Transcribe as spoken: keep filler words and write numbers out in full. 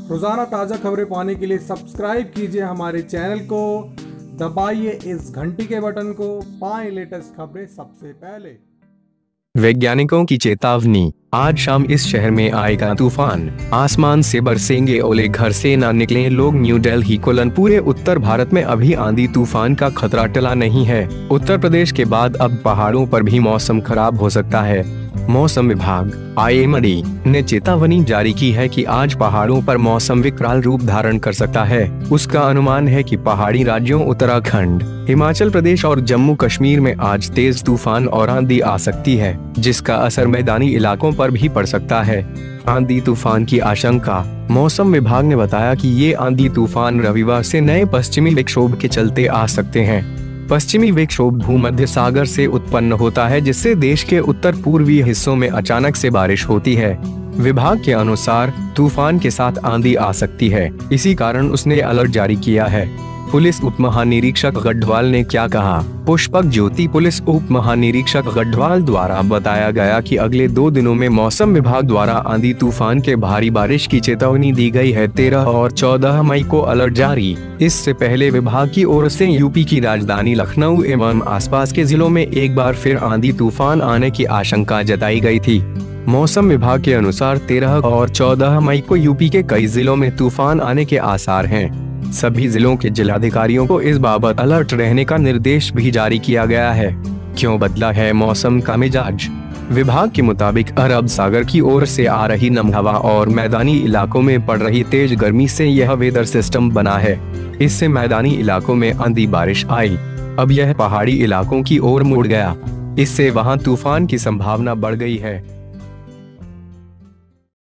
रोजाना ताज़ा खबरें पाने के लिए सब्सक्राइब कीजिए हमारे चैनल को, दबाइए इस घंटी के बटन को, पाएं लेटेस्ट खबरें सबसे पहले। वैज्ञानिकों की चेतावनी, आज शाम इस शहर में आएगा तूफान, आसमान से बरसेंगे ओले, घर से ना निकलें लोग। न्यू दिल्ली कोलन पूरे उत्तर भारत में अभी आंधी तूफान का खतरा टला नहीं है। उत्तर प्रदेश के बाद अब पहाड़ों पर भी मौसम खराब हो सकता है। मौसम विभाग आई एम डी ने चेतावनी जारी की है कि आज पहाड़ों पर मौसम विकराल रूप धारण कर सकता है। उसका अनुमान है कि पहाड़ी राज्यों उत्तराखंड, हिमाचल प्रदेश और जम्मू कश्मीर में आज तेज तूफान और आंधी आ सकती है, जिसका असर मैदानी इलाकों पर भी पड़ सकता है। आंधी तूफान की आशंका, मौसम विभाग ने बताया कि ये आंधी तूफान रविवार से नए पश्चिमी विक्षोभ के चलते आ सकते हैं। पश्चिमी विक्षोभ भूमध्य सागर से उत्पन्न होता है, जिससे देश के उत्तर पूर्वी हिस्सों में अचानक से बारिश होती है। विभाग के अनुसार तूफान के साथ आंधी आ सकती है, इसी कारण उसने अलर्ट जारी किया है। पुलिस उप महानिरीक्षक गढ़वाल ने क्या कहा? पुष्पक ज्योति पुलिस उप महानिरीक्षक गढ़वाल द्वारा बताया गया कि अगले दो दिनों में मौसम विभाग द्वारा आंधी तूफान के भारी बारिश की चेतावनी दी गई है। तेरह और चौदह मई को अलर्ट जारी। इससे पहले विभाग की ओर से यूपी की राजधानी लखनऊ एवं आसपास के जिलों में एक बार फिर आंधी तूफान आने की आशंका जताई गई थी। मौसम विभाग के अनुसार तेरह और चौदह मई को यूपी के कई जिलों में तूफान आने के आसार हैं। सभी जिलों के जिलाधिकारियों को इस बाबत अलर्ट रहने का निर्देश भी जारी किया गया है। क्यों बदला है मौसम का मिजाज? विभाग के मुताबिक अरब सागर की ओर से आ रही नम हवा और मैदानी इलाकों में पड़ रही तेज गर्मी से यह वेदर सिस्टम बना है। इससे मैदानी इलाकों में आंधी बारिश आई। अब यह पहाड़ी इलाकों की ओर मुड़ गया। इससे वहां तूफान की संभावना बढ़ गई है।